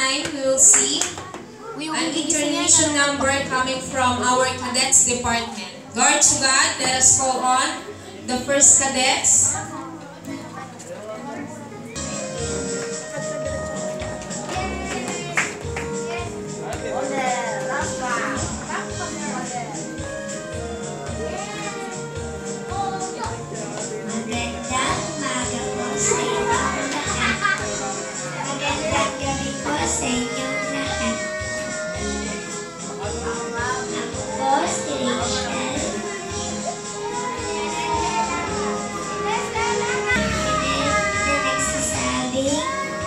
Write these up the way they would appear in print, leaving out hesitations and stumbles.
time, we will see an intermission number coming from our cadets department. Guard to God, let us call on the first cadets. Sa inyong lahat. Ako po si Rachel. Na nagsasabing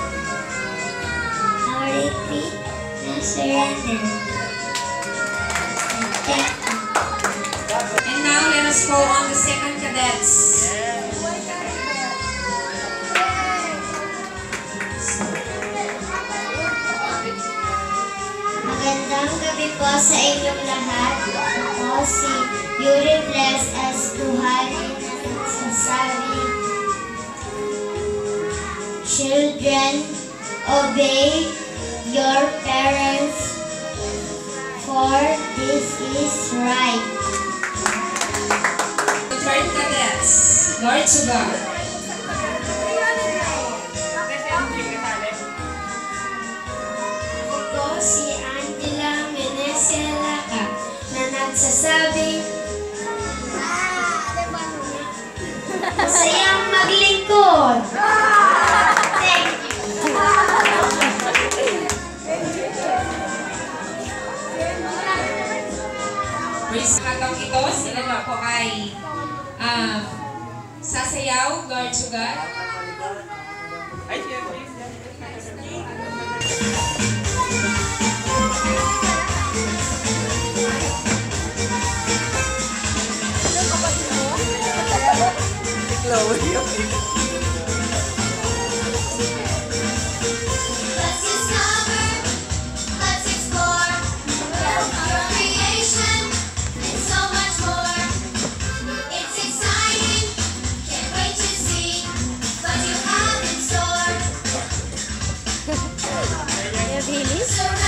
no retreat, no surrender. And now let us call on the second cadets. Magandang gabi po sa inyong lahat. Ako si Yuri Bless as Tuhari na nagsasabing, children, obey your parents, for this is right. The third cadets, Lord to God. Ako si na nagsasabing sayang maglingkod. Thank you. Katong ito, sila na po ay sasayaw, Guard to God. Let's discover, let's explore your creation and so much more. It's exciting, can't wait to see what you have in store. So